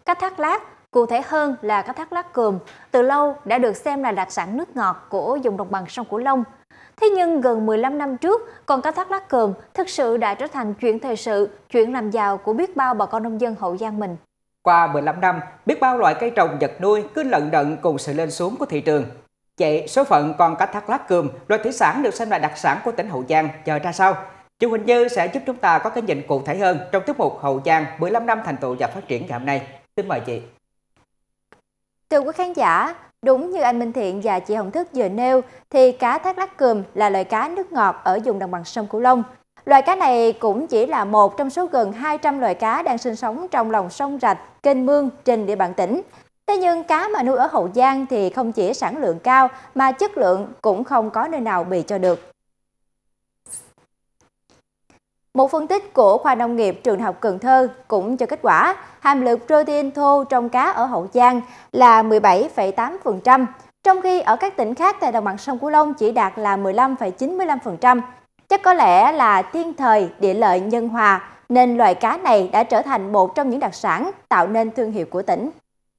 Cá thác lát, cụ thể hơn là cá thác lát cườm, từ lâu đã được xem là đặc sản nước ngọt của vùng đồng bằng sông Cửu Long. Thế nhưng gần 15 năm trước, con cá thác lát cườm thực sự đã trở thành chuyện thời sự, chuyện làm giàu của biết bao bà con nông dân Hậu Giang mình. Qua 15 năm, biết bao loại cây trồng vật nuôi cứ lận đận cùng sự lên xuống của thị trường. Vậy số phận con cá thác lát cườm, loài thủy sản được xem là đặc sản của tỉnh Hậu Giang, giờ ra sao? Chú Huỳnh Như sẽ giúp chúng ta có cái nhìn cụ thể hơn trong tiết mục Hậu Giang 15 năm thành tựu và phát triển ngày hôm nay. Xin mời chị. Thưa quý khán giả, đúng như anh Minh Thiện và chị Hồng Thức vừa nêu, thì cá thác lát cườm là loài cá nước ngọt ở vùng đồng bằng sông Cửu Long. Loài cá này cũng chỉ là một trong số gần 200 loài cá đang sinh sống trong lòng sông rạch, kênh mương trên địa bàn tỉnh. Thế nhưng cá mà nuôi ở Hậu Giang thì không chỉ sản lượng cao mà chất lượng cũng không có nơi nào bì cho được. Một phân tích của khoa nông nghiệp trường Đại học Cần Thơ cũng cho kết quả hàm lượng protein thô trong cá ở Hậu Giang là 17,8%, trong khi ở các tỉnh khác tại đồng bằng sông Cửu Long chỉ đạt là 15,95%. Chắc có lẽ là thiên thời, địa lợi, nhân hòa nên loài cá này đã trở thành một trong những đặc sản tạo nên thương hiệu của tỉnh.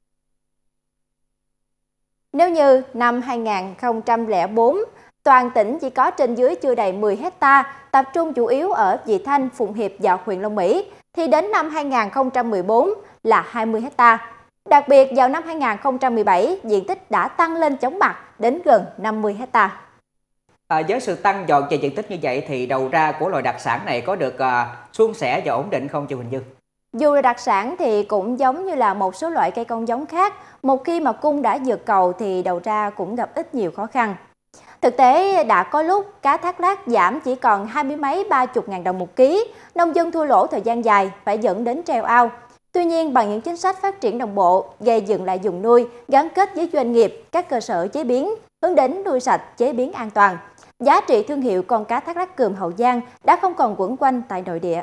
Nếu như năm 2004, toàn tỉnh chỉ có trên dưới chưa đầy 10 hecta, tập trung chủ yếu ở Vị Thanh, Phụng Hiệp và huyện Long Mỹ, thì đến năm 2014 là 20 hecta. Đặc biệt vào năm 2017, diện tích đã tăng lên chóng mặt đến gần 50 hecta. Với sự tăng dọn về diện tích như vậy thì đầu ra của loài đặc sản này có được suôn sẻ và ổn định không chị Huỳnh Như? Dù là đặc sản thì cũng giống như là một số loại cây con giống khác, một khi mà cung đã vượt cầu thì đầu ra cũng gặp ít nhiều khó khăn. Thực tế đã có lúc cá thác lát giảm chỉ còn 20 mấy 30 ngàn đồng một ký, nông dân thua lỗ thời gian dài phải dẫn đến treo ao. Tuy nhiên bằng những chính sách phát triển đồng bộ, gây dựng lại vùng nuôi, gắn kết với doanh nghiệp, các cơ sở chế biến, hướng đến nuôi sạch, chế biến an toàn, giá trị thương hiệu con cá thác lát cườm Hậu Giang đã không còn quẩn quanh tại nội địa.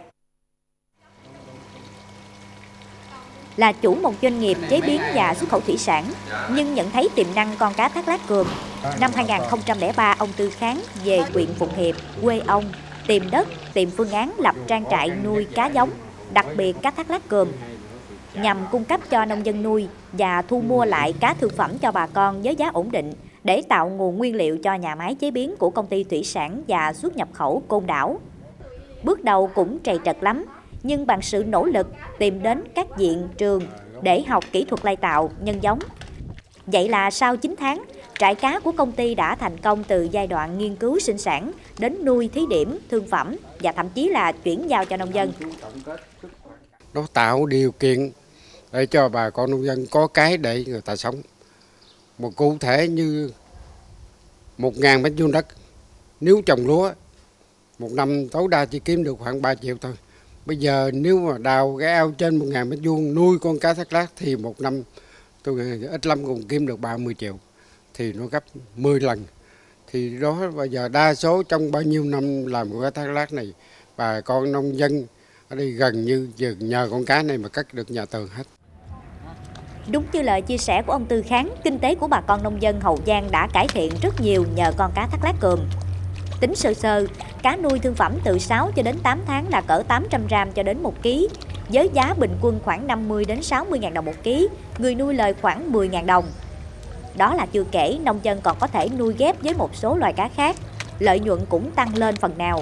Là chủ một doanh nghiệp chế biến và xuất khẩu thủy sản, nhưng nhận thấy tiềm năng con cá thác lát cườm. Năm 2003, ông Tư Kháng về huyện Phụng Hiệp, quê ông, tìm đất, tìm phương án lập trang trại nuôi cá giống, đặc biệt cá thác lát cườm, nhằm cung cấp cho nông dân nuôi và thu mua lại cá thực phẩm cho bà con với giá ổn định để tạo nguồn nguyên liệu cho nhà máy chế biến của công ty thủy sản và xuất nhập khẩu Côn Đảo. Bước đầu cũng trầy trật lắm, nhưng bằng sự nỗ lực tìm đến các viện trường để học kỹ thuật lai tạo, nhân giống. Vậy là sau 9 tháng, trại cá của công ty đã thành công từ giai đoạn nghiên cứu sinh sản đến nuôi thí điểm, thương phẩm và thậm chí là chuyển giao cho nông dân. Nó tạo điều kiện để cho bà con nông dân có cái để người ta sống. Một cụ thể như 1.000 mét vuông đất, nếu trồng lúa, một năm tối đa chỉ kiếm được khoảng 3 triệu thôi. Bây giờ nếu mà đào cái ao trên 1.000 mét vuông nuôi con cá thác lát thì một năm tôi ít lắm cũng kiếm được 30 triệu. Thì nó gấp 10 lần. Thì đó bây giờ đa số trong bao nhiêu năm làm con cá thác lát này, bà con nông dân ở đây gần như nhờ con cá này mà cất được nhà tường hết. Đúng như lời chia sẻ của ông Tư Kháng, kinh tế của bà con nông dân Hậu Giang đã cải thiện rất nhiều nhờ con cá thác lát cườm. Tính sơ sơ, cá nuôi thương phẩm từ 6 cho đến 8 tháng là cỡ 800 gram cho đến 1 ký, với giá bình quân khoảng 50 đến 60 ngàn đồng một ký, người nuôi lời khoảng 10 ngàn đồng. Đó là chưa kể nông dân còn có thể nuôi ghép với một số loài cá khác, lợi nhuận cũng tăng lên phần nào.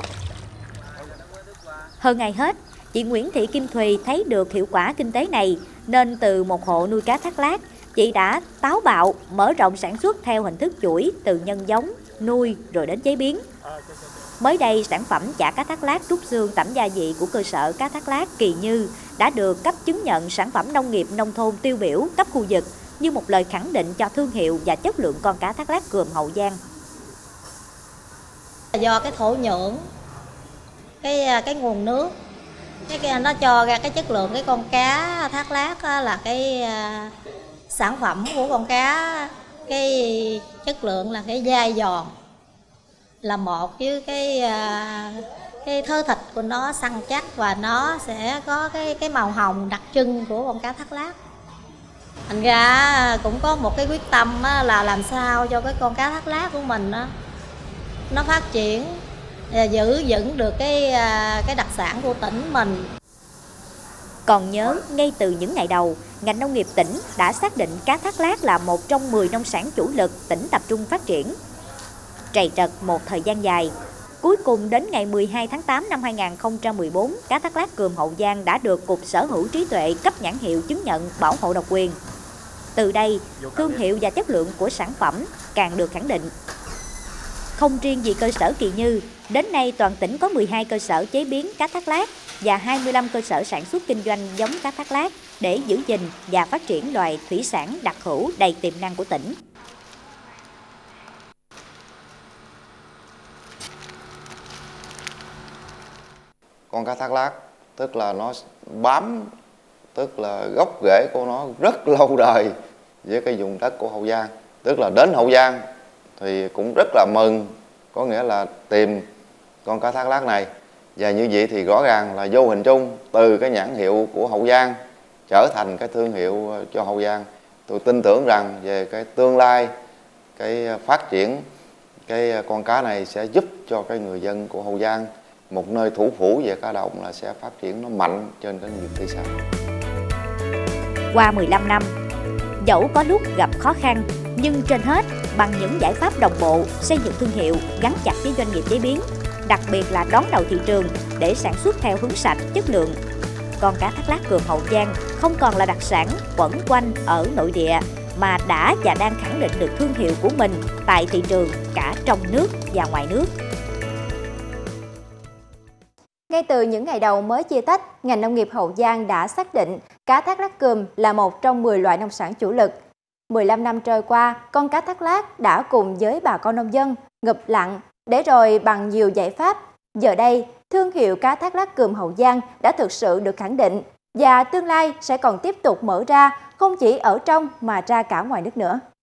Hơn ngày hết, chị Nguyễn Thị Kim Thùy thấy được hiệu quả kinh tế này, nên từ một hộ nuôi cá thác lát, chị đã táo bạo mở rộng sản xuất theo hình thức chuỗi từ nhân giống, nuôi rồi đến chế biến. Mới đây, sản phẩm chả cá thác lát rút xương tẩm gia vị của cơ sở cá thác lát Kỳ Như đã được cấp chứng nhận sản phẩm nông nghiệp nông thôn tiêu biểu cấp khu vực như một lời khẳng định cho thương hiệu và chất lượng con cá thác lát cườm Hậu Giang. Do cái thổ nhưỡng, cái nguồn nước, nó cho ra cái chất lượng cái con cá thác lát là cái sản phẩm của con cá, cái chất lượng là cái dai giòn là một, với cái thớ thịt của nó săn chắc và nó sẽ có cái màu hồng đặc trưng của con cá thác lát. Thành ra cũng có một cái quyết tâm là làm sao cho cái con cá thác lát của mình nó phát triển, giữ vững được cái đặc sản của tỉnh mình. Còn nhớ, ngay từ những ngày đầu, ngành nông nghiệp tỉnh đã xác định cá thác lác là một trong 10 nông sản chủ lực tỉnh tập trung phát triển. Trầy trật một thời gian dài, cuối cùng đến ngày 12 tháng 8 năm 2014, cá thác lác Cườm Hậu Giang đã được Cục Sở hữu trí tuệ cấp nhãn hiệu chứng nhận bảo hộ độc quyền. Từ đây, thương hiệu và chất lượng của sản phẩm càng được khẳng định. Không riêng gì cơ sở Kỳ Như, đến nay toàn tỉnh có 12 cơ sở chế biến cá thác lác và 25 cơ sở sản xuất kinh doanh giống cá thác lác để giữ gìn và phát triển loài thủy sản đặc hữu đầy tiềm năng của tỉnh. Con cá thác lác tức là nó bám, tức là gốc rễ của nó rất lâu đời với cái vùng đất của Hậu Giang. Tức là đến Hậu Giang thì cũng rất là mừng, có nghĩa là tìm con cá thác lác này. Và như vậy thì rõ ràng là vô hình chung từ cái nhãn hiệu của Hậu Giang trở thành cái thương hiệu cho Hậu Giang. Tôi tin tưởng rằng về cái tương lai, cái phát triển cái con cá này sẽ giúp cho cái người dân của Hậu Giang, một nơi thủ phủ về cá đồng, là sẽ phát triển nó mạnh trên cái nghiệp thủy sản. Qua 15 năm, dẫu có lúc gặp khó khăn, nhưng trên hết bằng những giải pháp đồng bộ xây dựng thương hiệu gắn chặt với doanh nghiệp chế biến, đặc biệt là đón đầu thị trường để sản xuất theo hướng sạch, chất lượng. Con cá thác lác Cườm Hậu Giang không còn là đặc sản quẩn quanh ở nội địa, mà đã và đang khẳng định được thương hiệu của mình tại thị trường cả trong nước và ngoài nước. Ngay từ những ngày đầu mới chia tách, ngành nông nghiệp Hậu Giang đã xác định cá thác lác Cườm là một trong 10 loại nông sản chủ lực. 15 năm trôi qua, con cá thác lác đã cùng với bà con nông dân ngụp lặn, để rồi bằng nhiều giải pháp, giờ đây thương hiệu cá thác lác Cườm Hậu Giang đã thực sự được khẳng định và tương lai sẽ còn tiếp tục mở ra không chỉ ở trong mà ra cả ngoài nước nữa.